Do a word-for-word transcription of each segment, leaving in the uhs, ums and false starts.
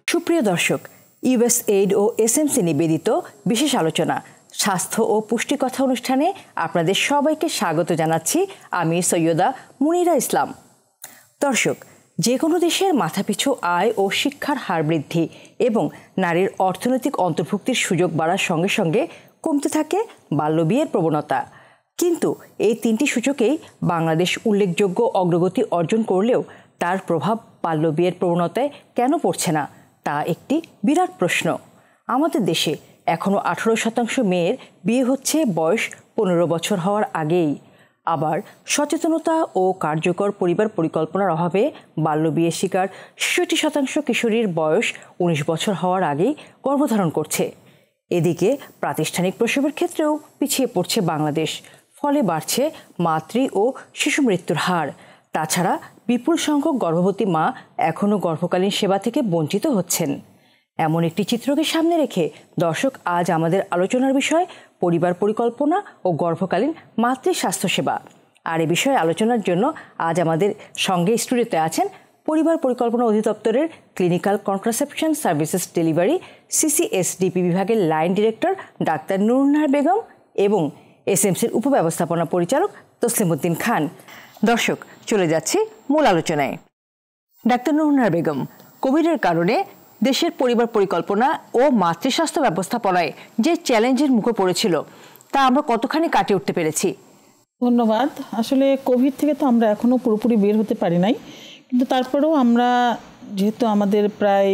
সুপ্রিয় দর্শক, ইউএসএইড ও এসএমসি নিবেদিত বিশেষ আলোচনা স্বাস্থ্য ও পুষ্টি কথা অনুষ্ঠানে আপনাদের সবাইকে স্বাগত জানাচ্ছি। আমি সৈয়দা মুনিরা ইসলাম। দর্শক, যে কোনো দেশের মাথাপিছু আয় ও শিক্ষার হার বৃদ্ধি এবং নারীর অর্থনৈতিক অন্তর্ভুক্তির সুযোগ বাড়ার সঙ্গে সঙ্গে কমতে থাকে বাল্যবিয়ের প্রবণতা। কিন্তু এই তিনটি সূচকেই বাংলাদেশ উল্লেখযোগ্য অগ্রগতি অর্জন করলেও তার প্রভাব বাল্যবিয়ের প্রবণতায় কেন পড়ছে না, তা একটি বিরাট প্রশ্ন। আমাদের দেশে এখনও আঠারো শতাংশ মেয়ের বিয়ে হচ্ছে বয়স পনেরো বছর হওয়ার আগেই। আবার সচেতনতা ও কার্যকর পরিবার পরিকল্পনার অভাবে বাল্যবিয়ে শিকার ছেষট্টি শতাংশ কিশোরীর বয়স উনিশ বছর হওয়ার আগেই গর্ভধারণ করছে। এদিকে প্রাতিষ্ঠানিক প্রসবের ক্ষেত্রেও পিছিয়ে পড়ছে বাংলাদেশ, ফলে বাড়ছে মাতৃ ও শিশু মৃত্যুর হার। তাছাড়া বিপুল সংখ্যক গর্ভবতী মা এখনও গর্ভকালীন সেবা থেকে বঞ্চিত হচ্ছেন। এমন একটি চিত্রকে সামনে রেখে দর্শক, আজ আমাদের আলোচনার বিষয় পরিবার পরিকল্পনা ও গর্ভকালীন মাতৃ স্বাস্থ্যসেবা। আর এ বিষয়ে আলোচনার জন্য আজ আমাদের সঙ্গে স্টুডিওতে আছেন পরিবার পরিকল্পনা অধিদপ্তরের clinical contraception services delivery CCSDP বিভাগের line director doctor Nurunnahar Begum এবং এসএমসির উপব্যবস্থাপনা পরিচালক তসলিমউদ্দিন খান। দর্শক, চলে যাচ্ছি মূল আলোচনায়। ডাক্তার নুরুন্নাহার বেগম, কোভিডের কারণে দেশের পরিবার পরিকল্পনা ও মাতৃস্বাস্থ্য ব্যবস্থাপনায় যে চ্যালেঞ্জের মুখে পড়েছিল, তা আমরা কতখানি কাটিয়ে উঠতে পেরেছি? ধন্যবাদ। আসলে কোভিড থেকে তো আমরা এখনও পুরোপুরি বের হতে পারি নাই, কিন্তু তারপরেও আমরা, যেহেতু আমাদের প্রায়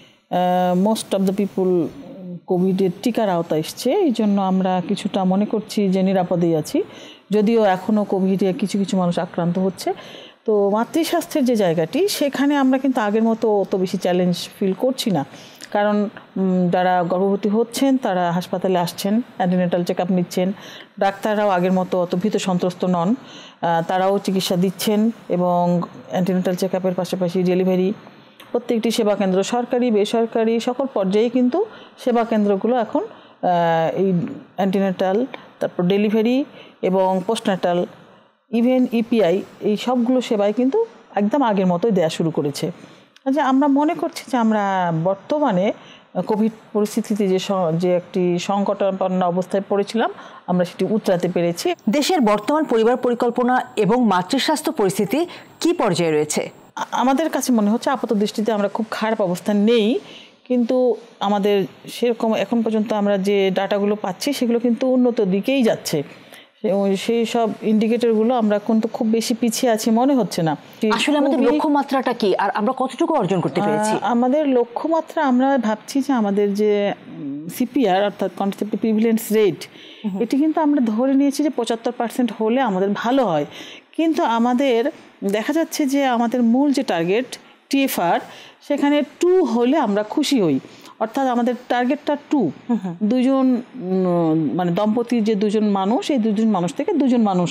মোস্ট অফ দ্য পিপুল কোভিডের টিকার আওতায় এসছে, এই জন্য আমরা কিছুটা মনে করছি যে নিরাপদেই আছি, যদিও এখনও কোভিডে কিছু কিছু মানুষ আক্রান্ত হচ্ছে। তো মাতৃস্বাস্থ্যের যে জায়গাটি, সেখানে আমরা কিন্তু আগের মতো অত বেশি চ্যালেঞ্জ ফিল করছি না, কারণ যারা গর্ভবতী হচ্ছেন তারা হাসপাতালে আসছেন, অ্যান্টিনেটাল চেক আপ নিচ্ছেন, ডাক্তাররাও আগের মতো অত ভীত সন্ত্রস্ত নন, তারাও চিকিৎসা দিচ্ছেন এবং অ্যান্টিনেটাল চেক আপের পাশাপাশি ডেলিভারি প্রত্যেকটি সেবা কেন্দ্র, সরকারি বেসরকারি সকল পর্যায়ে কিন্তু সেবা কেন্দ্রগুলো এখন এই অ্যান্টিনেটাল, তারপর ডেলিভারি এবং পোস্টন্যাটাল, ইভেন ইপিআই, এই সবগুলো সেবাই কিন্তু একদম আগের মতোই দেওয়া শুরু করেছে। আচ্ছা, আমরা মনে করছি যে আমরা বর্তমানে কোভিড পরিস্থিতিতে যে যে একটি সংকটাপন্ন অবস্থায় পড়েছিলাম, আমরা সেটি উতরাতে পেরেছি। দেশের বর্তমান পরিবার পরিকল্পনা এবং মাতৃস্বাস্থ্য পরিস্থিতি কি পর্যায়ে রয়েছে? আমাদের কাছে মনে হচ্ছে আপাত দৃষ্টিতে আমরা খুব খারাপ অবস্থায় নেই, কিন্তু আমাদের সেরকম এখন পর্যন্ত আমরা যে ডাটাগুলো পাচ্ছি সেগুলো কিন্তু উন্নত দিকেই যাচ্ছে। সেই সব ইন্ডিকেটরগুলো আমরা কিন্তু খুব বেশি পিছিয়ে আছি মনে হচ্ছে না। আসলে আমাদের লক্ষ্যমাত্রাটা কি, আর আমরা কতটুকু অর্জন করতে পেরেছি? আমাদের লক্ষ্যমাত্রা, আমরা ভাবছি যে আমাদের যে সিপিআর অর্থাৎ কনসেপ্টিভ প্রিভিলেন্স রেট, এটি কিন্তু আমরা ধরে নিয়েছি যে পঁচাত্তর পার্সেন্ট হলে আমাদের ভালো হয়, কিন্তু আমাদের দেখা যাচ্ছে যে আমাদের মূল যে টার্গেট টিএফআর, সেখানে টু হলে আমরা খুশি হই, অর্থাৎ আমাদের টার্গেটটা টু। দুজন মানে দম্পতির যে দুজন মানুষ, এই দুজন মানুষ থেকে দুজন মানুষ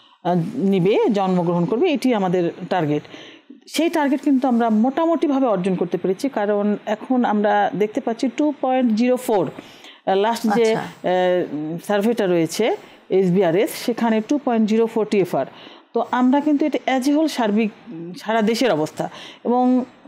নিবে, জন্মগ্রহণ করবে, এটি আমাদের টার্গেট। সেই টার্গেট কিন্তু আমরা মোটামুটিভাবে অর্জন করতে পেরেছি, কারণ এখন আমরা দেখতে পাচ্ছি two point zero four last যে সার্ভেটা রয়েছে এসবিআরএস, সেখানে two point zero four TFR. তো আমরা কিন্তু এটা অ্যাজ এ হোল সার্বিক সারা দেশের অবস্থা, এবং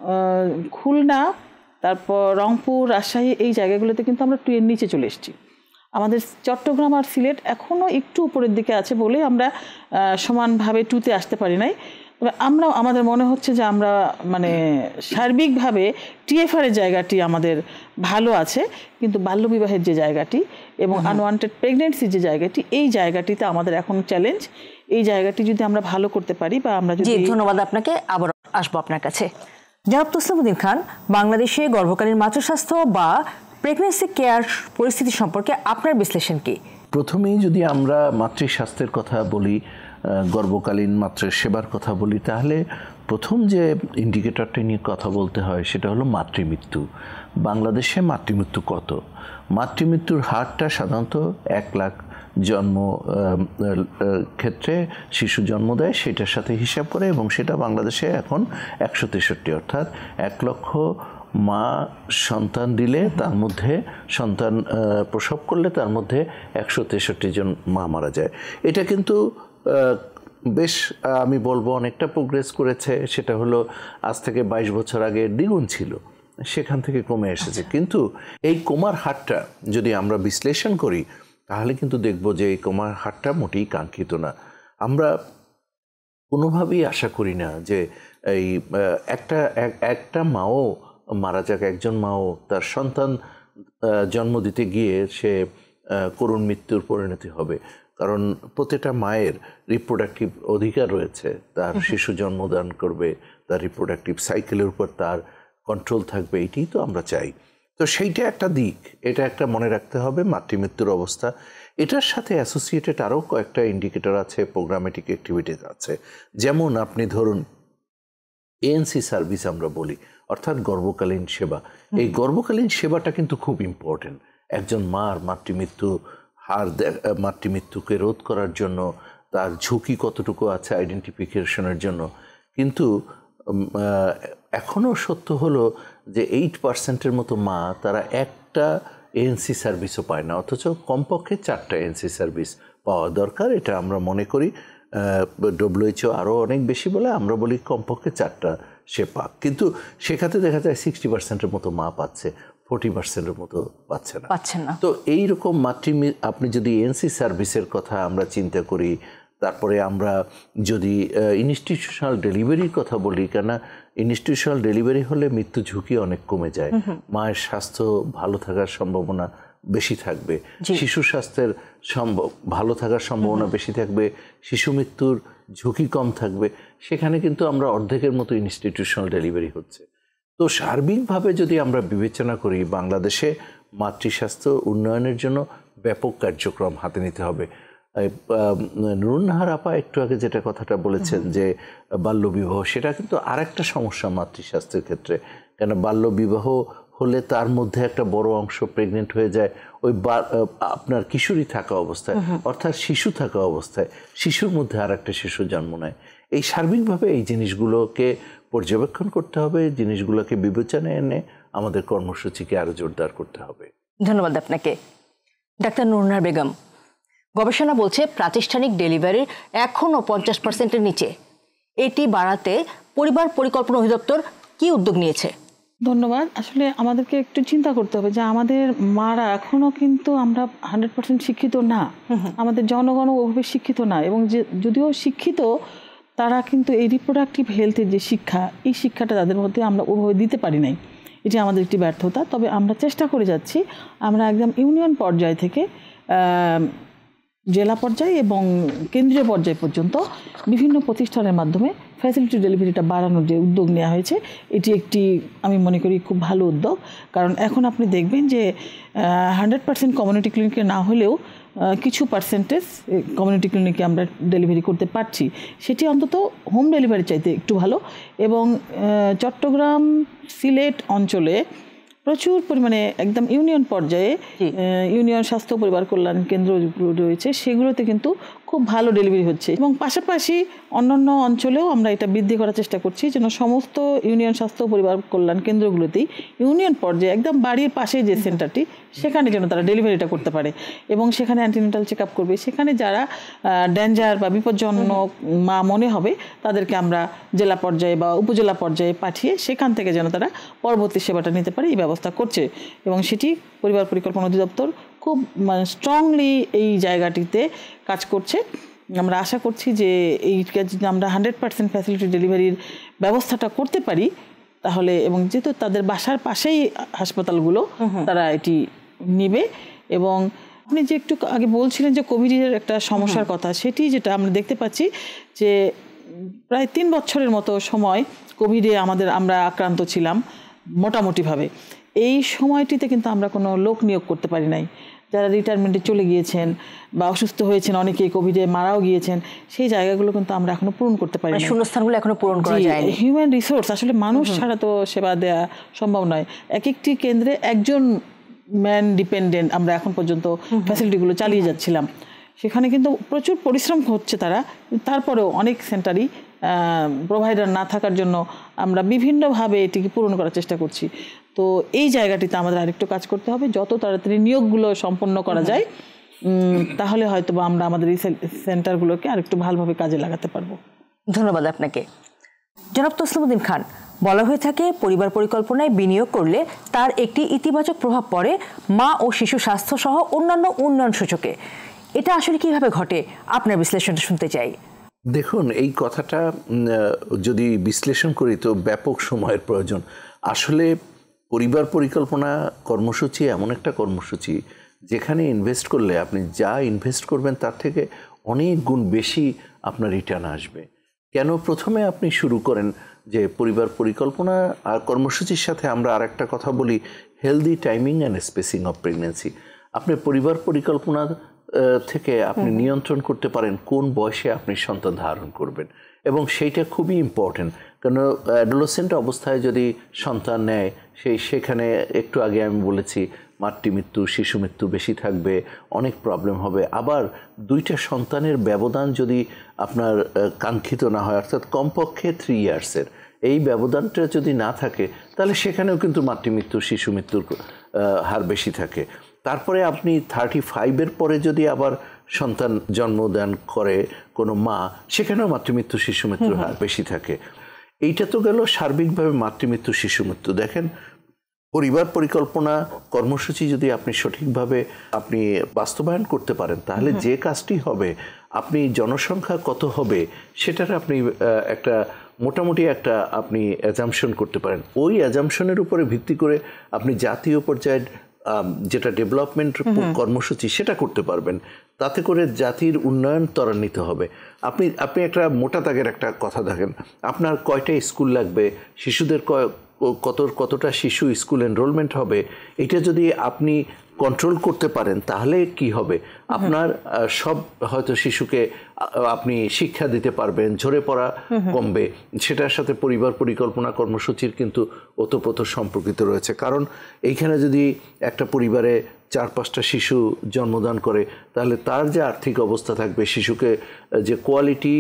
খুলনা, তারপর রংপুর, রাজশাহী, এই জায়গাগুলোতে কিন্তু আমরা টু এর নিচে চলে এসেছি। আমাদের চট্টগ্রাম আর সিলেট এখনও একটু উপরের দিকে আছে বলে আমরা সমানভাবে টুতে আসতে পারি নাই। তবে আমরা, আমাদের মনে হচ্ছে যে আমরা মানে সার্বিকভাবে টিএফআরের জায়গাটি আমাদের ভালো আছে, কিন্তু বাল্যবিবাহের যে জায়গাটি এবং আনওয়ান্টেড প্রেগনেন্সির যে জায়গাটি, এই জায়গাটিতে আমাদের এখন চ্যালেঞ্জ। এই জায়গাটি যদি আমরা ভালো করতে পারি বা আমরা যদি... ধন্যবাদ আপনাকে, আবার আসবো আপনার কাছে। জনাব তসলিমউদ্দিন খান, বাংলাদেশে গর্ভকালীন মাতৃস্বাস্থ্য বা প্রেগনেন্সি কেয়ার পরিস্থিতি সম্পর্কে আপনার বিশ্লেষণ কি? প্রথমেই যদি আমরা মাতৃস্বাস্থ্যের কথা বলি, গর্ভকালীন মাতৃ সেবার কথা বলি, তাহলে প্রথম যে ইন্ডিকেটরটা নিয়ে কথা বলতে হয় সেটা হলো মাতৃমৃত্যু। বাংলাদেশে মাতৃমৃত্যু কত? মাতৃমৃত্যুর হারটা সাধারণত এক লাখ জন্ম ক্ষেত্রে শিশু জন্ম দেয়, সেটার সাথে হিসাব করে, এবং সেটা বাংলাদেশে এখন একশো তেষট্টি, অর্থাৎ এক লক্ষ মা সন্তান দিলে তার মধ্যে সন্তান প্রসব করলে তার মধ্যে একশো তেষট্টি জন মা মারা যায়। এটা কিন্তু বেশ, আমি বলবো অনেকটা প্রোগ্রেস করেছে। সেটা হলো আজ থেকে বাইশ বছর আগে দ্বিগুণ ছিল। সেখান থেকে কমে এসেছে। কিন্তু এই কমার হারটা যদি আমরা বিশ্লেষণ করি তাহলে কিন্তু দেখব যে এই কমার হারটা মোটেই কাঙ্ক্ষিত না। আমরা কোনোভাবেই আশা করি না যে এই একটা একটা মাও মারা যাক, একজন মাও তার সন্তান জন্ম দিতে গিয়ে সে করুণ মৃত্যুর পরিণতি হবে, কারণ প্রতিটা মায়ের রিপ্রোডাক্টিভ অধিকার রয়েছে, তার শিশু জন্মদান করবে, তার রিপ্রোডাক্টিভ সাইকেলের উপর তার কন্ট্রোল থাকবে, এটাই তো আমরা চাই। তো সেইটা একটা দিক, এটা একটা মনে রাখতে হবে মাতৃমৃত্যুর অবস্থা। এটার সাথে অ্যাসোসিয়েটেড আরও কয়েকটা ইন্ডিকেটর আছে, প্রোগ্রামেটিক অ্যাক্টিভিটিস আছে। যেমন আপনি ধরুন এএনসি সার্ভিস আমরা বলি, অর্থাৎ গর্ভকালীন সেবা। এই গর্ভকালীন সেবাটা কিন্তু খুব ইম্পর্টেন্ট একজন মার মাতৃমৃত্যু হার মাতৃমৃত্যুকে রোধ করার জন্য, তার ঝুঁকি কতটুকু আছে আইডেন্টিফিকেশনের জন্য। কিন্তু এখনও সত্য হলো যে এইট পার্সেন্টের মতো মা তারা একটা এএনসি সার্ভিসও পায় না, অথচ কমপক্ষে চারটা এএনসি সার্ভিস পাওয়া দরকার। এটা আমরা মনে করি ডব্লিউএইচও আরও অনেক বেশি বলে, আমরা বলি কমপক্ষে চারটা সে পাক। কিন্তু সেখানে দেখা যায় সিক্সটি পার্সেন্টের মতো মা পাচ্ছে, ফোর্টি পার্সেন্টের মতো পাচ্ছে না পাচ্ছে না তো এইরকম মাতৃ আপনি যদি এএনসি সার্ভিসের কথা আমরা চিন্তা করি, তারপরে আমরা যদি ইনস্টিটিউশনাল ডেলিভারির কথা বলি, কেন ইনস্টিটিউশনাল ডেলিভারি হলে মৃত্যু ঝুঁকি অনেক কমে যায়, মায়ের স্বাস্থ্য ভালো থাকার সম্ভাবনা বেশি থাকবে, শিশু স্বাস্থ্যের সম্ভব ভালো থাকার সম্ভাবনা বেশি থাকবে, শিশু মৃত্যুর ঝুঁকি কম থাকবে। সেখানে কিন্তু আমরা অর্ধেকের মতো ইনস্টিটিউশনাল ডেলিভারি হচ্ছে। তো সার্বিকভাবে যদি আমরা বিবেচনা করি, বাংলাদেশে মাতৃস্বাস্থ্য উন্নয়নের জন্য ব্যাপক কার্যক্রম হাতে নিতে হবে। নুরুন্নাহার আপা একটু আগে যেটা কথাটা বলেছেন যে বাল্যবিবাহ, সেটা কিন্তু আরেকটা সমস্যা মাতৃস্বাস্থ্যের ক্ষেত্রে। কেন বাল্যবিবাহ হলে তার মধ্যে একটা বড় অংশ প্রেগনেন্ট হয়ে যায় ওই আপনার কিশোরী থাকা অবস্থায়, অর্থাৎ শিশু থাকা অবস্থায়, শিশুর মধ্যে আর একটা শিশু জন্ম নেয়। এই সার্বিকভাবে এই জিনিসগুলোকে পর্যবেক্ষণ করতে হবে, জিনিসগুলোকে বিবেচনায় এনে আমাদের কর্মসূচিকে আরো জোরদার করতে হবে। ধন্যবাদ আপনাকে। ডাক্তার নুরুন্নাহার বেগম, গবেষণা বলছে প্রাতিষ্ঠানিক ডেলিভারির এখনও পঞ্চাশ পার্সেন্টের নিচে, এটি বাড়াতে পরিবার পরিকল্পনা অধিদপ্তর কি উদ্যোগ নিয়েছে? ধন্যবাদ। আসলে আমাদেরকে একটু চিন্তা করতে হবে যে আমাদের মারা এখনও কিন্তু আমরা হান্ড্রেড পার্সেন্ট শিক্ষিত না, আমাদের জনগণও ওভাবে শিক্ষিত না, এবং যে যদিও শিক্ষিত তারা কিন্তু এই রিপ্রোডাক্টিভ হেলথের যে শিক্ষা, এই শিক্ষাটা তাদের মধ্যে আমরা ওভাবে দিতে পারি নাই। এটি আমাদের একটি ব্যর্থতা। তবে আমরা চেষ্টা করে যাচ্ছি, আমরা একদম ইউনিয়ন পর্যায় থেকে জেলা পর্যায়ে এবং কেন্দ্রীয় পর্যায় পর্যন্ত বিভিন্ন প্রতিষ্ঠানের মাধ্যমে ফ্যাসিলিটি ডেলিভারিটা বাড়ানোর যে উদ্যোগ নেওয়া হয়েছে, এটি একটি আমি মনে করি খুব ভালো উদ্যোগ। কারণ এখন আপনি দেখবেন যে হান্ড্রেড পার্সেন্ট কমিউনিটি ক্লিনিকে না হলেও কিছু পার্সেন্টেজ কমিউনিটি ক্লিনিকে আমরা ডেলিভারি করতে পারছি, সেটি অন্তত হোম ডেলিভারি চাইতে একটু ভালো। এবং চট্টগ্রাম সিলেট অঞ্চলে প্রচুর পরিমাণে একদম ইউনিয়ন পর্যায়ে ইউনিয়ন স্বাস্থ্য পরিবার কল্যাণ কেন্দ্র রয়েছে, সেগুলোতে কিন্তু খুব ভালো ডেলিভারি হচ্ছে। এবং পাশাপাশি অন্যান্য অঞ্চলেও আমরা এটা বৃদ্ধি করার চেষ্টা করছি, যেন সমস্ত ইউনিয়ন স্বাস্থ্য পরিবার কল্যাণ কেন্দ্রগুলোতেই ইউনিয়ন পর্যায়ে একদম বাড়ির পাশে যে সেন্টারটি, সেখানে যেন তারা ডেলিভারিটা করতে পারে এবং সেখানে অ্যান্টিনেটাল চেক আপ করবে। সেখানে যারা ডেঞ্জার বা বিপজ্জনক মা মনে হবে তাদেরকে আমরা জেলা পর্যায়ে বা উপজেলা পর্যায়ে পাঠিয়ে সেখান থেকে যেন তারা পরবর্তী সেবাটা নিতে পারে, এই ব্যবস্থা করছে। এবং সেটি পরিবার পরিকল্পনা অধিদপ্তর খুব মানে স্ট্রংলি এই জায়গাটিতে কাজ করছে। আমরা আশা করছি যে এই যদি আমরা হান্ড্রেড পার্সেন্ট ফ্যাসিলিটি ডেলিভারির ব্যবস্থাটা করতে পারি তাহলে, এবং যেহেতু তাদের বাসার পাশেই হাসপাতালগুলো, তারা এটি নেবে। এবং আপনি যে একটু আগে বলছিলেন যে কোভিডের একটা সমস্যার কথা, সেটি যেটা আমরা দেখতে পাচ্ছি যে প্রায় তিন বছরের মতো সময় কোভিডে আমাদের আমরা আক্রান্ত ছিলাম মোটামুটিভাবে। এই সময়টিতে কিন্তু আমরা কোনো লোক নিয়োগ করতে পারি নাই। যারা রিটায়ারমেন্টে চলে গিয়েছেন বা অসুস্থ হয়েছেন, অনেকেই কোভিডে মারাও গিয়েছেন, সেই জায়গাগুলো কিন্তু আমরা এখনো পূরণ করতে পারি না, শূন্যস্থানগুলো এখনো পূরণ করা যায়নি। হিউম্যান রিসোর্স আসলে মানুষ ছাড়া তো সেবা দেওয়া সম্ভব নয়। এক একটি কেন্দ্রে একজন ম্যান ডিপেন্ডেন্ট আমরা এখন পর্যন্ত ফ্যাসিলিটিগুলো চালিয়ে যাচ্ছিলাম। সেখানে কিন্তু প্রচুর পরিশ্রম হচ্ছে তারা, তারপরেও অনেক সেন্টারই প্রোভাইডার না থাকার জন্য আমরা বিভিন্নভাবে এটিকে পূরণ করার চেষ্টা করছি। তো এই জায়গাটিতে আমাদের আরেকটু কাজ করতে হবে, যত তাড়াতাড়ি নিয়োগগুলো সম্পন্ন করা যায় তাহলে হয়তো বা আমরা আমাদের এই সেন্টারগুলোকে আরেকটু ভালোভাবে কাজে লাগাতে পারবো। ধন্যবাদ আপনাকে। জনাব তসলিমউদ্দিন খান, বলা হয়ে থাকে পরিবার পরিকল্পনায় বিনিয়োগ করলে তার একটি ইতিবাচক প্রভাব পড়ে মা ও শিশু স্বাস্থ্য সহ অন্যান্য উন্নয়ন সূচকে। এটা আসলে কিভাবে ঘটে আপনার বিশ্লেষণটা শুনতে চাই। দেখুন, এই কথাটা যদি বিশ্লেষণ করি তো ব্যাপক সময়ের প্রয়োজন। আসলে পরিবার পরিকল্পনা কর্মসূচি এমন একটা কর্মসূচি যেখানে ইনভেস্ট করলে আপনি যা ইনভেস্ট করবেন তার থেকে অনেক গুণ বেশি আপনার রিটার্ন আসবে। কেন প্রথমে আপনি শুরু করেন যে পরিবার পরিকল্পনা আর কর্মসূচির সাথে আমরা আর একটা কথা বলি, healthy timing and spacing of pregnancy. আপনি পরিবার পরিকল্পনা থেকে আপনি নিয়ন্ত্রণ করতে পারেন কোন বয়সে আপনি সন্তান ধারণ করবেন, এবং সেইটা খুবই ইম্পর্টেন্ট। কারণ অ্যাডোলেসেন্ট অবস্থায় যদি সন্তান নেয় সেই সেখানে একটু আগে আমি বলেছি মাতৃমৃত্যু শিশু মৃত্যু বেশি থাকবে, অনেক প্রবলেম হবে। আবার দুইটা সন্তানের ব্যবধান যদি আপনার কাঙ্ক্ষিত না হয়, অর্থাৎ কমপক্ষে থ্রি ইয়ার্সের এই ব্যবধানটা যদি না থাকে তাহলে সেখানেও কিন্তু মাতৃমৃত্যু শিশু মৃত্যুর হার বেশি থাকে। তারপরে আপনি থার্টি ফাইভের পরে যদি আবার সন্তান জন্মদান করে কোনো মা, সেখানেও মাতৃমৃত্যু শিশু মৃত্যুর হার বেশি থাকে। এইটা তো গেল সার্বিকভাবে মাতৃমৃত্যু শিশু মৃত্যু। দেখেন, পরিবার পরিকল্পনা কর্মসূচি যদি আপনি সঠিকভাবে আপনি বাস্তবায়ন করতে পারেন তাহলে যে কাজটি হবে, আপনি জনসংখ্যা কত হবে সেটার আপনি একটা মোটামুটি একটা আপনি অ্যাজাম্পশন করতে পারেন। ওই অ্যাজাম্পশনের উপরে ভিত্তি করে আপনি জাতীয় পর্যায়ে যেটা ডেভেলপমেন্ট কর্মসূচি সেটা করতে পারবেন। তাতে করে জাতির উন্নয়ন ত্বরান্বিত হবে। আপনি আপনি একটা মোটা দাগের একটা কথা দেখেন, আপনার কয়টা স্কুল লাগবে, শিশুদের কত কতটা শিশু স্কুল এনরোলমেন্ট হবে, এটা যদি আপনি কন্ট্রোল করতে পারেন তাহলে কি হবে, আপনার সব হয়তো শিশুকে আপনি শিক্ষা দিতে পারবেন, ঝরে পড়া কমবে। সেটার সাথে পরিবার পরিকল্পনা কর্মসূচির কিন্তু ওতপ্রোত সম্পর্কিত রয়েছে। কারণ এইখানে যদি একটা পরিবারে চার পাঁচটা শিশু জন্মদান করে তাহলে তার যে আর্থিক অবস্থা থাকবে, শিশুকে যে কোয়ালিটি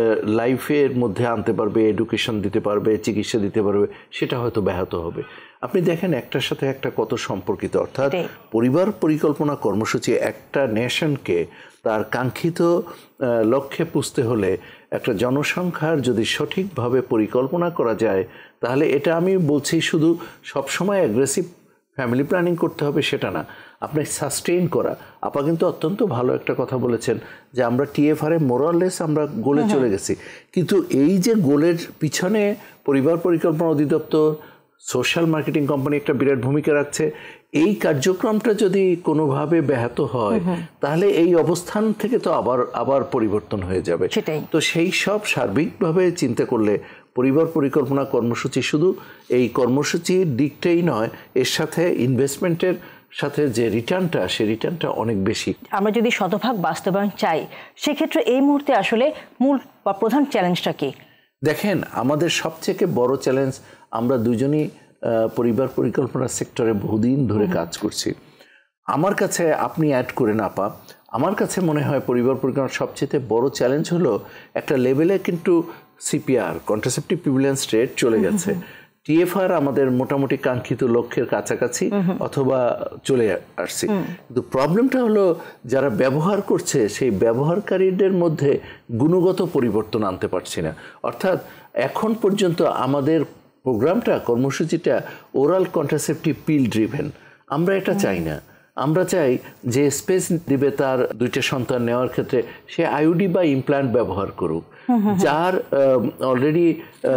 লাইফের মধ্যে আনতে পারবে, এডুকেশন দিতে পারবে, চিকিৎসা দিতে পারবে, সেটা হয়তো ব্যাহত হবে। আপনি দেখেন একটার সাথে একটা কত সম্পর্কিত। অর্থাৎ পরিবার পরিকল্পনা কর্মসূচি একটা নেশনকে তার কাঙ্ক্ষিত লক্ষ্যে পুষতে হলে একটা জনসংখ্যার যদি সঠিকভাবে পরিকল্পনা করা যায় তাহলে এটা আমি বলছি শুধু সবসময় অ্যাগ্রেসিভ ফ্যামিলি প্ল্যানিং করতে হবে সেটা না, আপনার সাস্টেইন করা। আপা কিন্তু অত্যন্ত ভালো একটা কথা বলেছেন যে আমরা টিএফআরে মোরাললেস আমরা গোলে চলে গেছি, কিন্তু এই যে গোলের পিছনে পরিবার পরিকল্পনা অধিদপ্তর, সোশ্যাল মার্কেটিং কোম্পানি একটা বিরাট ভূমিকা রাখছে। এই কার্যক্রমটা যদি কোনোভাবে ব্যাহত হয় তাহলে এই অবস্থান থেকে তো আবার আবার পরিবর্তন হয়ে যাবে। তো সেই সব সার্বিকভাবে চিন্তা করলে পরিবার পরিকল্পনা কর্মসূচি শুধু এই কর্মসূচির দিকটাই নয়, এর সাথে ইনভেস্টমেন্টের সাথে যে রিটার্নটা, সেই রিটার্নটা অনেক বেশি। আমরা যদি শতভাগ বাস্তবায়ন চাই সেক্ষেত্রে এই মুহূর্তে আসলে মূল বা প্রধান চ্যালেঞ্জটা কি? দেখেন, আমাদের সবথেকে বড় চ্যালেঞ্জ, আমরা দুজনই পরিবার পরিকল্পনা সেক্টরে বহুদিন ধরে কাজ করছি। আমার কাছে আপনি অ্যাড করেন আপা, আমার কাছে মনে হয় পরিবার পরিকল্পনার সবচেয়ে বড় চ্যালেঞ্জ হলো একটা লেভেলে কিন্তু সিপিআর কন্ট্রাসেপটিভ প্রিভিলেন্স রেট চলে গেছে। টিএফআর আমাদের মোটামুটি কাঙ্ক্ষিত লক্ষ্যের কাছাকাছি অথবা চলে আসছে, কিন্তু প্রবলেমটা হলো যারা ব্যবহার করছে সেই ব্যবহারকারীদের মধ্যে গুণগত পরিবর্তন আনতে পারছি না। অর্থাৎ এখন পর্যন্ত আমাদের প্রোগ্রামটা, কর্মসূচিটা ওরাল কন্ট্রাসেপটিভ পিল ড্রিভেন। আমরা এটা চাই না। আমরা চাই যে স্পেস দিবে তার দুইটা সন্তান নেওয়ার ক্ষেত্রে সে আইইউডি বা ইমপ্ল্যান্ট ব্যবহার করুক। যার অলরেডি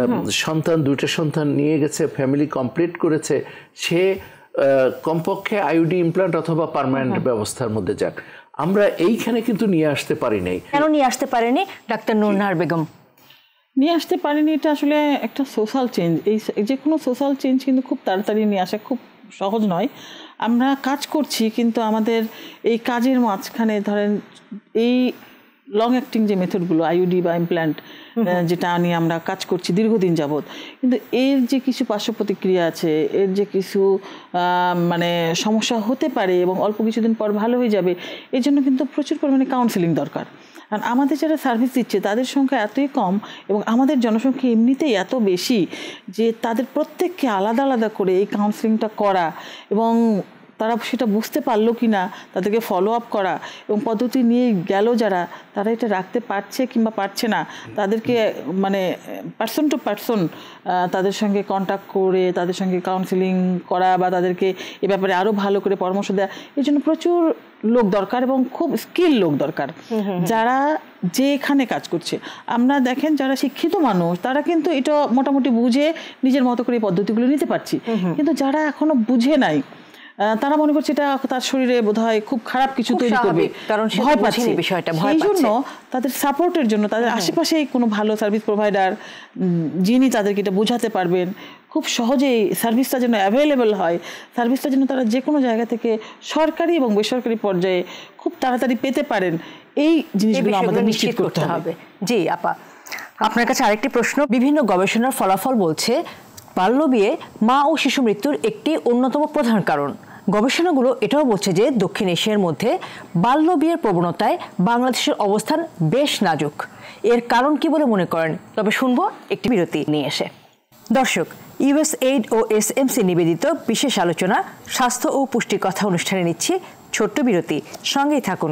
সন্তান দুইটা সন্তান নিয়ে গেছে, ফ্যামিলি কমপ্লিট করেছে, সে কমপক্ষে আইইউডি ইমপ্ল্যান্ট অথবা পার্মানেন্ট ব্যবস্থার মধ্যে যাক। আমরা এইখানে কিন্তু নিয়ে আসতে পারি নাই। কেন নিয়ে আসতে পারেনি ডাক্তার নুরনাহার বেগম? নিয়ে আসতে পারেনি, এটা আসলে একটা সোশ্যাল চেঞ্জ। এই যে কোনো সোশ্যাল চেঞ্জ কিন্তু খুব তাড়াতাড়ি নিয়ে আসা খুব সহজ নয়। আমরা কাজ করছি কিন্তু আমাদের এই কাজের মাঝখানে ধরেন এই লং অ্যাক্টিং যে মেথডগুলো আইইউডি বা ইমপ্ল্যান্ট যেটা নিয়ে আমরা কাজ করছি দীর্ঘদিন যাবৎ, কিন্তু এর যে কিছু পার্শ্ব প্রতিক্রিয়া আছে, এর যে কিছু মানে সমস্যা হতে পারে এবং অল্প কিছুদিন পর ভালো হয়ে যাবে, এই জন্য কিন্তু প্রচুর পরিমাণে কাউন্সেলিং দরকার। কারণ আমাদের যারা সার্ভিস দিচ্ছে তাদের সংখ্যা এতই কম এবং আমাদের জনসংখ্যা এমনিতেই এত বেশি যে তাদের প্রত্যেককে আলাদা আলাদা করে এই কাউন্সেলিংটা করা এবং তারা সেটা বুঝতে পারলো কি না, তাদেরকে ফলো আপ করা এবং পদ্ধতি নিয়ে গেল যারা, তারা এটা রাখতে পারছে কিংবা পারছে না, তাদেরকে মানে পার্সন টু পার্সন তাদের সঙ্গে কন্ট্যাক্ট করে তাদের সঙ্গে কাউন্সেলিং করা বা তাদেরকে এ ব্যাপারে আরও ভালো করে পরামর্শ দেওয়া, এই জন্য প্রচুর লোক দরকার এবং খুব স্কিল লোক দরকার যারা যেখানে কাজ করছে। আমরা দেখেন যারা শিক্ষিত মানুষ তারা কিন্তু এটা মোটামুটি বুঝে নিজের মতো করে এই পদ্ধতিগুলো নিতে পারছি, কিন্তু যারা এখনো বুঝে নাই তারা মনে করছে এটা তার শরীরে বোধহয় খুব খারাপ কিছু তৈরি করবে, কারণ ভয় পাচ্ছে বিষয়টা। সেই জন্য তাদের সাপোর্টের জন্য তাদের আশেপাশেই কোনো ভালো সার্ভিস প্রোভাইডার যিনি তাদেরকে এটা বোঝাতে পারবেন, খুব সহজেই সার্ভিসটা যেন অ্যাভেলেবল হয়, সার্ভিসটা যেন তারা যে কোনো জায়গা থেকে সরকারি এবং বেসরকারি পর্যায়ে খুব তাড়াতাড়ি পেতে পারেন, এই জিনিসগুলো আমাদের নিশ্চিত করতে হবে। জি আপা, আপনার কাছে আরেকটি প্রশ্ন। বিভিন্ন গবেষণার ফলাফল বলছে বাল্যবিয়ে মা ও শিশু মৃত্যুর একটি অন্যতম প্রধান কারণ। গবেষণাগুলো এটাও বলছে যে দক্ষিণ এশিয়ার মধ্যে বাল্যবিয়ের প্রবণতায় বাংলাদেশের অবস্থান বেশ নাজুক। এর কারণ কি বলে মনে করেন? তবে শুনবো একটি বিরতি নিয়ে এসে। দর্শক, ইউএসএইড ও এসএমসি নিবেদিত বিশেষ আলোচনা স্বাস্থ্য ও পুষ্টি কথা অনুষ্ঠানে নিচ্ছি ছোট্ট বিরতি, সঙ্গেই থাকুন।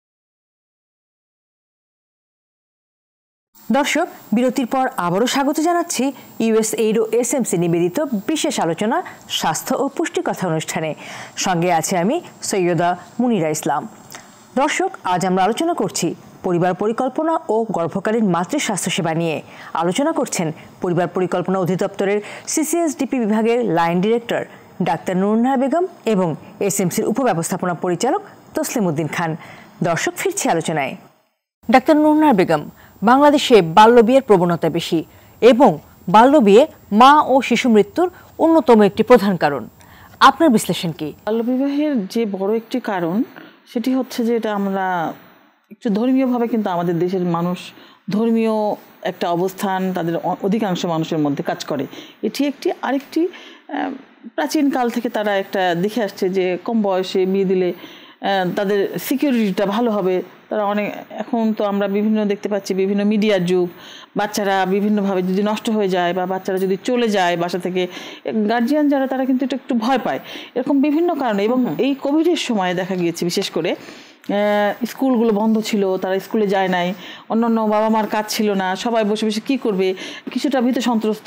দর্শক, বিরতির পর আবারও স্বাগত জানাচ্ছি ইউএসএইড ও এসএমসি নিবেদিত বিশেষ আলোচনা স্বাস্থ্য ও পুষ্টি কথা অনুষ্ঠানে। সঙ্গে আছে আমি সৈয়দা মুনিরা ইসলাম। দর্শক, আজ আমরা আলোচনা করছি পরিবার পরিকল্পনা ও গর্ভকালীন মাতৃ স্বাস্থ্যসেবা নিয়ে। আলোচনা করছেন পরিবার পরিকল্পনা অধিদপ্তরের সিসিএসডিপি বিভাগের line director doctor Nurunnahar Begum এবং এসএমসির উপব্যবস্থাপনা পরিচালক তসলিম উদ্দিন খান। দর্শক, ফিরছি আলোচনায়। ডাক্তার নুরুন্নাহার বেগম, বাংলাদেশে বাল্যবিয়ের প্রবণতা বেশি এবং বাল্যবিয়ে মা ও শিশু মৃত্যুর অন্যতম একটি প্রধান কারণ। আপনার বিশ্লেষণ কি? বাল্যবিবাহের যে বড় একটি কারণ সেটি হচ্ছে যে এটা আমরা একটু ধর্মীয়ভাবে কিন্তু আমাদের দেশের মানুষ ধর্মীয় একটা অবস্থান তাদের অধিকাংশ মানুষের মধ্যে কাজ করে। এটি একটি আরেকটি প্রাচীন কাল থেকে তারা একটা দেখে আসছে যে কম বয়সে বিয়ে দিলে তাদের সিকিউরিটিটা ভালো হবে। তারা অনেক, এখন তো আমরা বিভিন্ন দেখতে পাচ্ছি বিভিন্ন মিডিয়ার যুগ, বাচ্চারা বিভিন্নভাবে যদি নষ্ট হয়ে যায় বা বাচ্চারা যদি চলে যায় বাসা থেকে, গার্জিয়ান যারা তারা কিন্তু এটা একটু ভয় পায়, এরকম বিভিন্ন কারণে। এবং এই কোভিডের সময় দেখা গিয়েছে বিশেষ করে স্কুলগুলো বন্ধ ছিল, তারা স্কুলে যায় নাই, অন্যান্য বাবা মার কাজ ছিল না, সবাই বসে বসে কী করবে, কিছুটা ভীত সন্ত্রস্ত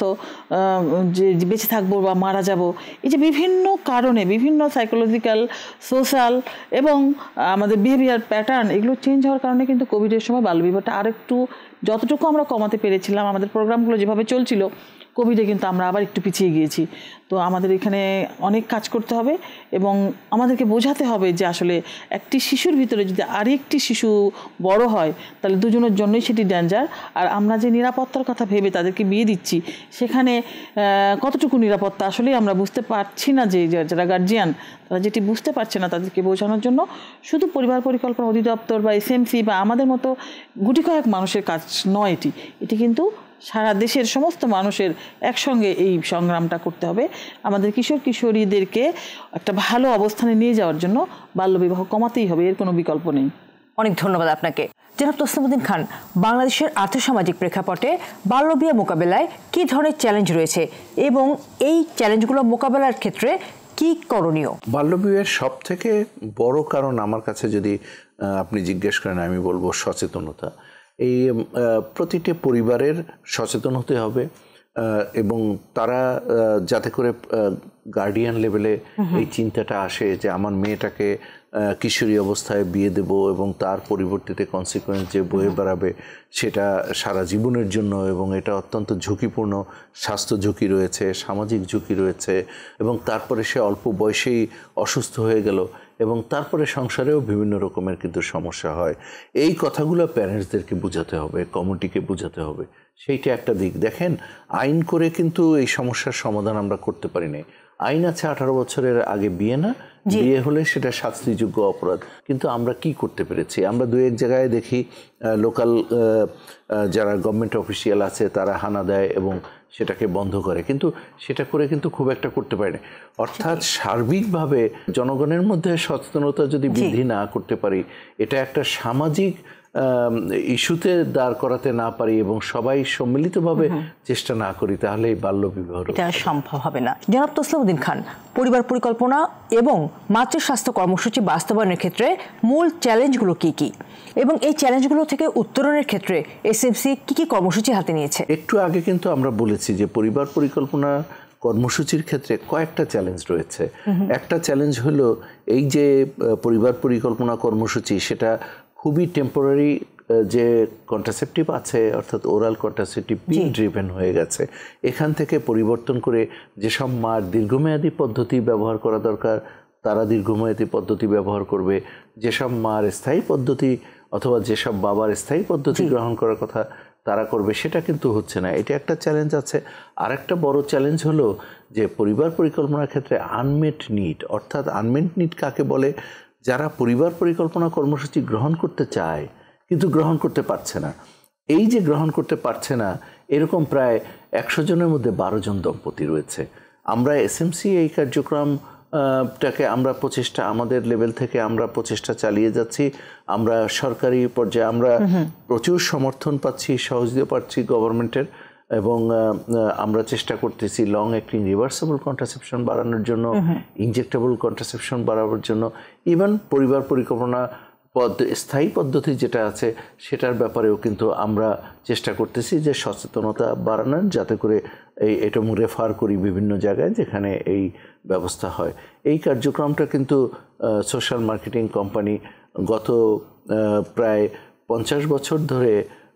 যে বেঁচে থাকবো বা মারা যাব। এই যে বিভিন্ন কারণে বিভিন্ন সাইকোলজিক্যাল, সোশ্যাল এবং আমাদের বিহেভিয়ার প্যাটার্ন এগুলো চেঞ্জ হওয়ার কারণে কিন্তু কোভিডের সময় বাল্যবিবাহটা আরেকটু যতটুকু আমরা কমাতে পেরেছিলাম, আমাদের প্রোগ্রামগুলো যেভাবে চলছিল, কোভিডে কিন্তু আমরা আবার একটু পিছিয়ে গিয়েছি। তো আমাদের এখানে অনেক কাজ করতে হবে এবং আমাদেরকে বোঝাতে হবে যে আসলে একটি শিশুর ভিতরে যদি আরেকটি শিশু বড় হয় তাহলে দুজনের জন্যই সেটি ডেঞ্জার। আর আমরা যে নিরাপত্তার কথা ভেবে তাদেরকে বিয়ে দিচ্ছি সেখানে কতটুকু নিরাপত্তা আসলেই আমরা বুঝতে পারছি না। যে যারা গার্জিয়ান তারা যেটি বুঝতে পারছে না তাদেরকে বোঝানোর জন্য শুধু পরিবার পরিকল্পনা অধিদপ্তর বা এসএমসি বা আমাদের মতো গুটি কয়েক মানুষের কাজ নয়, এটি এটি কিন্তু সারা দেশের সমস্ত মানুষের একসঙ্গে এই সংগ্রামটা করতে হবে। আমাদের কিশোর কিশোরীদেরকে একটা ভালো অবস্থানে নিয়ে যাওয়ার জন্য বাল্যবিবাহ কমাতেই হবে, এর কোনো বিকল্প নেই। অনেক ধন্যবাদ আপনাকে। জনাব তসলিম উদ্দিন খান, বাংলাদেশের আর্থসামাজিক প্রেক্ষাপটে বাল্যবিয়ে মোকাবেলায় কী ধরনের চ্যালেঞ্জ রয়েছে এবং এই চ্যালেঞ্জগুলো মোকাবেলার ক্ষেত্রে কি করণীয়? বাল্যবিবাহের সব থেকে বড় কারণ আমার কাছে যদি আপনি জিজ্ঞেস করেন আমি বলবো সচেতনতা। এই প্রতিটি পরিবারের সচেতন হতে হবে এবং তারা যাতে করে গার্ডিয়ান লেভেলে এই চিন্তাটা আসে যে আমার মেয়েটাকে কিশোরী অবস্থায় বিয়ে দেব এবং তার পরিবর্তিতে কনসিকুয়েন্স যে বয়ে বেড়াবে সেটা সারা জীবনের জন্য, এবং এটা অত্যন্ত ঝুঁকিপূর্ণ, স্বাস্থ্য ঝুঁকি রয়েছে, সামাজিক ঝুঁকি রয়েছে, এবং তারপরে সে অল্প বয়সেই অসুস্থ হয়ে গেল এবং তারপরে সংসারেও বিভিন্ন রকমের কিন্তু সমস্যা হয়। এই কথাগুলো প্যারেন্টসদেরকে বোঝাতে হবে, কমিটিকে বোঝাতে হবে। সেইটা একটা দিক। দেখেন, আইন করে কিন্তু এই সমস্যার সমাধান আমরা করতে পারি না। আইন আছে আঠারো বছরের আগে বিয়ে না, বিয়ে হলে সেটা শাস্তিযোগ্য অপরাধ। কিন্তু আমরা কি করতে পেরেছি? আমরা দু এক জায়গায় দেখি লোকাল যারা গভর্নমেন্ট অফিসিয়াল আছে তারা হানা দেয় এবং সেটাকে বন্ধ করে, কিন্তু সেটা করে কিন্তু খুব একটা করতে পারে না। অর্থাৎ সার্বিকভাবে জনগণের মধ্যে সচেতনতা যদি বৃদ্ধি না করতে পারি, এটা একটা সামাজিক ইস্যুতে দাঁড় করাতে না পারি এবং সবাই সম্মিলিতভাবে চেষ্টা না করি তাহলে এই বাল্য বিবাহ এটা সম্ভব হবে না। জনাব তসলিমউদ্দিন খান, পরিবার পরিকল্পনা এবং মাতৃস্বাস্থ্য কর্মসূচি বাস্তবায়নের ক্ষেত্রে মূল চ্যালেঞ্জগুলো কি কি এবং এই চ্যালেঞ্জগুলো থেকে উত্তরণের ক্ষেত্রে এসএমসি কি কি কর্মসূচি হাতে নিয়েছে? একটু আগে কিন্তু আমরা বলেছি যে পরিবার পরিকল্পনা কর্মসূচির ক্ষেত্রে কয়েকটা চ্যালেঞ্জ রয়েছে। একটা চ্যালেঞ্জ হলো এই যে পরিবার পরিকল্পনা কর্মসূচি সেটা খুবই টেম্পোরারি যে কন্ট্রাসেপটিভ আছে অর্থাৎ ওরাল কন্ট্রাসেপটিভ পিল ড্রিভেন হয়ে গেছে, এখান থেকে পরিবর্তন করে যেসব মার দীর্ঘমেয়াদী পদ্ধতি ব্যবহার করা দরকার তারা দীর্ঘমেয়াদী পদ্ধতি ব্যবহার করবে, যেসব মার স্থায়ী পদ্ধতি অথবা যেসব বাবার স্থায়ী পদ্ধতি গ্রহণ করার কথা তারা করবে, সেটা কিন্তু হচ্ছে না। এটা একটা চ্যালেঞ্জ আছে। আর একটা বড় চ্যালেঞ্জ হলো যে পরিবার পরিকল্পনার ক্ষেত্রে আনমেট নিড, অর্থাৎ আনমেট নিড কাকে বলে? যারা পরিবার পরিকল্পনা কর্মসূচি গ্রহণ করতে চায় কিন্তু গ্রহণ করতে পারছে না। এই যে গ্রহণ করতে পারছে না এরকম প্রায় একশো জনের মধ্যে বারো জন দম্পতি রয়েছে। আমরা এসএমসি এই কার্যক্রম টাকে আমরা প্রচেষ্টা আমাদের লেভেল থেকে আমরা প্রচেষ্টা চালিয়ে যাচ্ছি। আমরা সরকারি পর্যায়ে আমরা প্রচুর সমর্থন পাচ্ছি, সহযোগিতা পাচ্ছি গভর্নমেন্টের, এবং আমরা চেষ্টা করতেছি লং অ্যাক্টিং রিভার্সেবল কন্ট্রাসেপশন বাড়ানোর জন্য, ইনজেক্টেবল কন্ট্রাসেপশন বাড়ানোর জন্য, ইভেন পরিবার পরিকল্পনা পদ্ধ স্থায়ী পদ্ধতি যেটা আছে সেটার ব্যাপারেও কিন্তু আমরা চেষ্টা করতেছি যে সচেতনতা বাড়ানোর, যাতে করে এই এটা রেফার করি বিভিন্ন জায়গায় যেখানে এই ব্যবস্থা হয়। এই কার্যক্রমটা কিন্তু সোশ্যাল মার্কেটিং কোম্পানি গত প্রায় পঞ্চাশ বছর ধরে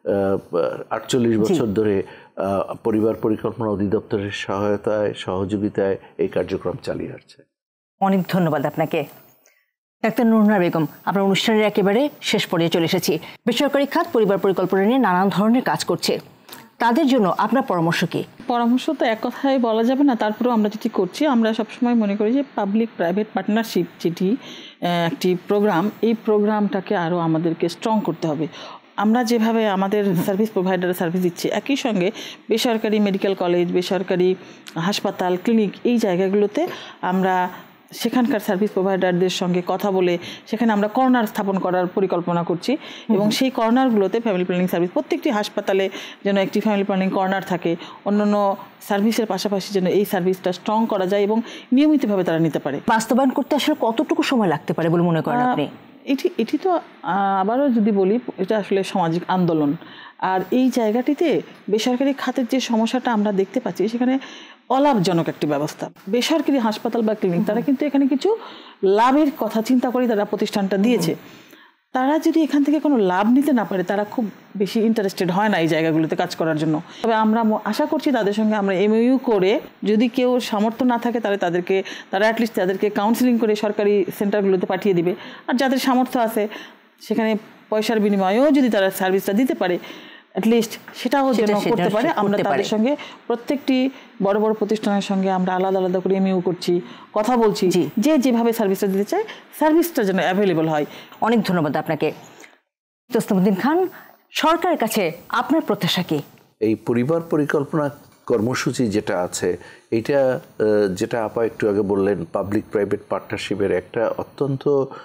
আটচল্লিশ বছর ধরে পরিবার পরিকল্পনা অধিদপ্তরের সহায়তায় সহযোগিতায় এই কার্যক্রম চালিয়ে আসছে। অনেক ধন্যবাদ আপনাকে। ডাক্তার নুরুন্নাহার বেগম, আপনার অনুষ্ঠানের একেবারে শেষ পর্যায়ে চলে এসেছি। বেসরকারি খাত পরিবার পরিকল্পনা নিয়ে নানান ধরনের কাজ করছে, তাদের জন্য আপনার পরামর্শ কি? পরামর্শ তো এক কথায় বলা যাবে না, তারপরেও আমরা যেটি করছি আমরা সবসময় মনে করি যে পাবলিক প্রাইভেট পার্টনারশিপ যেটি একটি প্রোগ্রাম, এই প্রোগ্রামটাকে আরও আমাদেরকে স্ট্রং করতে হবে। আমরা যেভাবে আমাদের সার্ভিস প্রোভাইডার সার্ভিস দিচ্ছি, একই সঙ্গে বেসরকারি মেডিকেল কলেজ, বেসরকারি হাসপাতাল, ক্লিনিক, এই জায়গাগুলোতে আমরা সেখানকার সার্ভিস প্রোভাইডারদের সঙ্গে কথা বলে সেখানে আমরা কর্নার স্থাপন করার পরিকল্পনা করছি, এবং সেই কর্নারগুলোতে ফ্যামিলি প্ল্যানিং সার্ভিস, প্রত্যেকটি হাসপাতালে যেন একটি ফ্যামিলি প্ল্যানিং কর্নার থাকে, অন্যান্য সার্ভিসের পাশাপাশি যেন এই সার্ভিসটা স্ট্রং করা যায় এবং নিয়মিতভাবে তারা নিতে পারে। বাস্তবায়ন করতে আসলে কতটুকু সময় লাগতে পারে বলে মনে করেন আপনি? এটি এটি তো আবারও যদি বলি, এটা আসলে সামাজিক আন্দোলন। আর এই জায়গাটিতে বেসরকারি খাতের যে সমস্যাটা আমরা দেখতে পাচ্ছি, সেখানে অলাভজনক একটি ব্যবস্থা। বেসরকারি হাসপাতাল বা ক্লিনিক তারা কিন্তু এখানে কিছু লাভের কথা চিন্তা করে তারা প্রতিষ্ঠানটা দিয়েছে। তারা যদি এখান থেকে কোনো লাভ নিতে না পারে, তারা খুব বেশি ইন্টারেস্টেড হয় না এই জায়গাগুলোতে কাজ করার জন্য। তবে আমরা আশা করছি তাদের সঙ্গে আমরা এমইউ করে, যদি কেউ সামর্থ্য না থাকে তাহলে তাদেরকে তারা অ্যাটলিস্ট তাদেরকে কাউন্সিলিং করে সরকারি সেন্টারগুলোতে পাঠিয়ে দিবে। আর যাদের সামর্থ্য আছে সেখানে পয়সার বিনিময়েও যদি তারা সার্ভিসটা দিতে পারে, অ্যাটলিস্ট সেটাও যেন করতে পারে। আমরা তাদের সঙ্গে প্রত্যেকটি বড় বড় প্রতিষ্ঠানের সঙ্গে আমরা আলাদা আলাদা করে এমইউ করছি, কথা বলছি, যে যেভাবে সার্ভিসটা দিতে চায় সার্ভিসটা যেন অ্যাভেলেবল হয়। অনেক ধন্যবাদ আপনাকে। তসলিমউদ্দিন খান, সরকারের কাছে আপনার প্রত্যাশা কি? এই পরিবার পরিকল্পনা কর্মসূচি যেটা আছে, এইটা যেটা আপা একটু আগে বললেন, পাবলিক প্রাইভেট পার্টনারশিপের একটা অত্যন্ত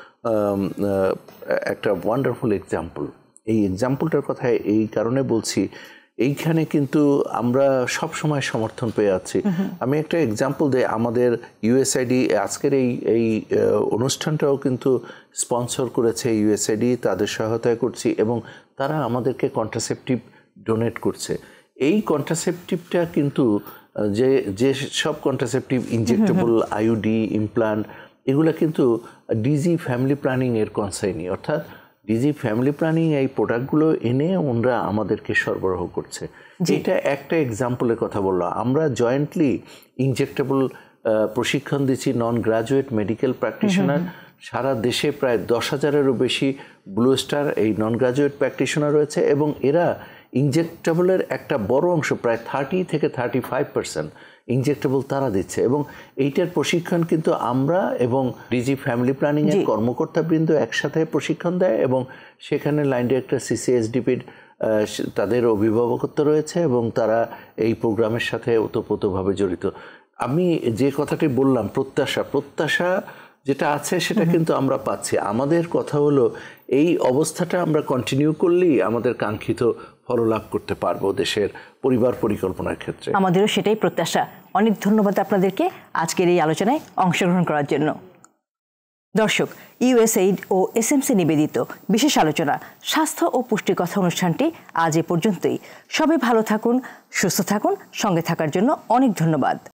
একটা ওয়ান্ডারফুল এক্সাম্পল। এই এক্সাম্পলটার কথা এই কারণে বলছি, এইখানে কিন্তু আমরা সব সময় সমর্থন পেয়ে আছি। আমি একটা এক্সাম্পল দিই, আমাদের ইউএসআইডি আজকের এই এই অনুষ্ঠানটাও কিন্তু স্পন্সর করেছে ইউএসআইডি, তাদের সহায়তায় করছি, এবং তারা আমাদেরকে কন্ট্রাসেপটিভ ডোনেট করছে। এই কন্ট্রাসেপটিভটা কিন্তু যে যে সব কন্ট্রাসেপটিভ ইনজেক্টেবল আইইউডি ইমপ্লান্ট, এগুলো কিন্তু ডিজি ফ্যামিলি প্ল্যানিং এর কনসাইনি, অর্থাৎ ডিজি ফ্যামিলি প্ল্যানিং এই প্রোডাক্টগুলো এনে ওনারা আমাদেরকে সরবরাহ করছে। এটা একটা এক্সাম্পলের কথা বললাম। আমরা জয়েন্টলি ইনজেক্টেবল প্রশিক্ষণ দিচ্ছি নন গ্রাজুয়েট মেডিকেল প্র্যাকটিশনার, সারা দেশে প্রায় দশ হাজারেরও বেশি ব্লু স্টার এই নন গ্রাজুয়েট প্র্যাকটিশনার রয়েছে, এবং এরা ইনজেক্টেবলের একটা বড় অংশ, প্রায় থার্টি থেকে থার্টি ফাইভ পার্সেন্ট ইনজেক্টেবল তারা দিচ্ছে। এবং এইটার প্রশিক্ষণ কিন্তু আমরা এবং ডিজি ফ্যামিলি প্ল্যানিং এর কর্মকর্তাবৃন্দ একসাথে প্রশিক্ষণ দেয়, এবং সেখানে লাইন ডিরেক্টর সিসিএসডিপির তাদের অভিভাবকত্ব রয়েছে, এবং তারা এই প্রোগ্রামের সাথে ওতপ্রোতভাবে জড়িত। আমি যে কথাটি বললাম, প্রত্যাশা প্রত্যাশা যেটা আছে সেটা কিন্তু আমরা পাচ্ছি। আমাদের কথা হলো এই অবস্থাটা আমরা কন্টিনিউ করলেই আমাদের কাঙ্ক্ষিত ফললাভ করতে পারবো দেশের পরিবার পরিকল্পনার ক্ষেত্রে। আমাদেরও সেটাই প্রত্যাশা। অনেক ধন্যবাদ আপনাদেরকে আজকের এই আলোচনায় অংশগ্রহণ করার জন্য। দর্শক, ইউএসএইড ও এসএমসি নিবেদিত বিশেষ আলোচনা স্বাস্থ্য ও পুষ্টি কথা অনুষ্ঠানটি আজ এ পর্যন্তই। সবাই ভালো থাকুন, সুস্থ থাকুন। সঙ্গে থাকার জন্য অনেক ধন্যবাদ।